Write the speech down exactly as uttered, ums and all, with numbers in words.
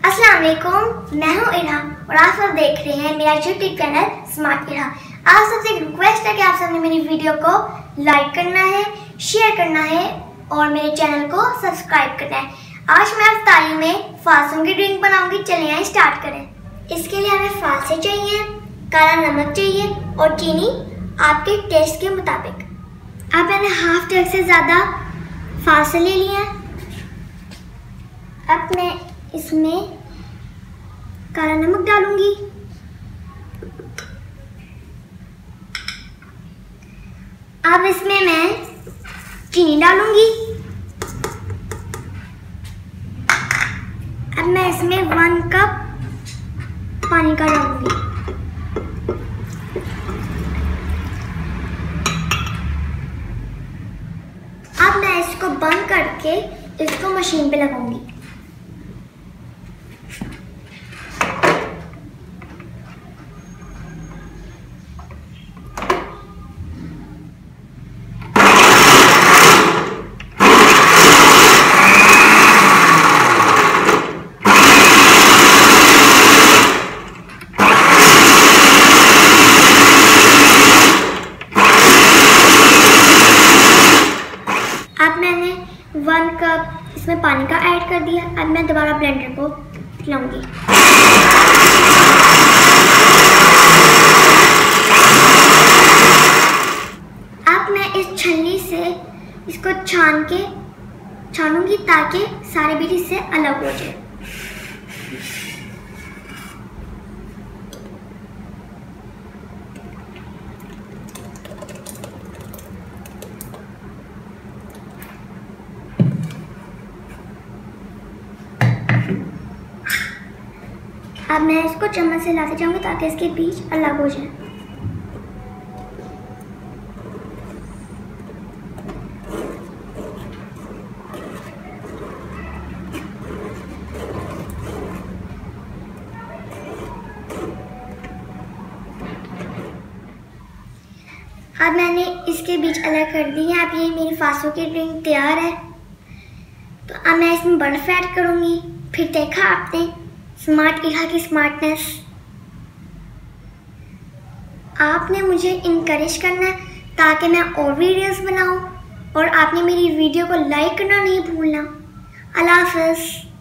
अस्सलाम वालेकुम, मैं हूँ इरहा और आप सब देख रहे हैं मेरा यूट्यूब चैनल स्मार्ट इरहा। आप सबसे एक रिक्वेस्ट है कि आप सबने मेरी वीडियो को लाइक करना है, शेयर करना है और मेरे चैनल को सब्सक्राइब करना है। आज मैं अफ्तारी में फालसा की ड्रिंक बनाऊंगी। चलिए यहाँ स्टार्ट करें। इसके लिए हमें फालसे चाहिए, काला नमक चाहिए और चीनी आपके टेस्ट के मुताबिक। अब मैंने हाफ जग से ज़्यादा फालसे ले लिए हैं। अब मैं इसमें काला नमक डालूंगी, अब इसमें मैं चीनी डालूंगी। अब मैं इसमें वन कप पानी का डालूंगी। अब मैं इसको बंद करके इसको मशीन पे लगाऊंगी। अब मैंने वन कप इसमें पानी का ऐड कर दिया। अब मैं दोबारा ब्लेंडर को चलाऊंगी। अब मैं इस छन्नी से इसको छान के छानूंगी ताकि सारे बीज इससे अलग हो जाए। अब मैं इसको चम्मच से हिलाते जाऊंगी ताकि इसके बीज अलग हो जाए। अब मैंने इसके बीज अलग कर दिए। अब ये मेरी फालसों की ड्रिंक तैयार है। तो अब मैं इसमें बर्फ ऐड करूंगी। फिर देखा आपने स्मार्ट इरहा की स्मार्टनेस। आपने मुझे इनकरेज करना है ताकि मैं और वीडियोस बनाऊं और आपने मेरी वीडियो को लाइक करना नहीं भूलना। अल्लाह हाफ़िज़।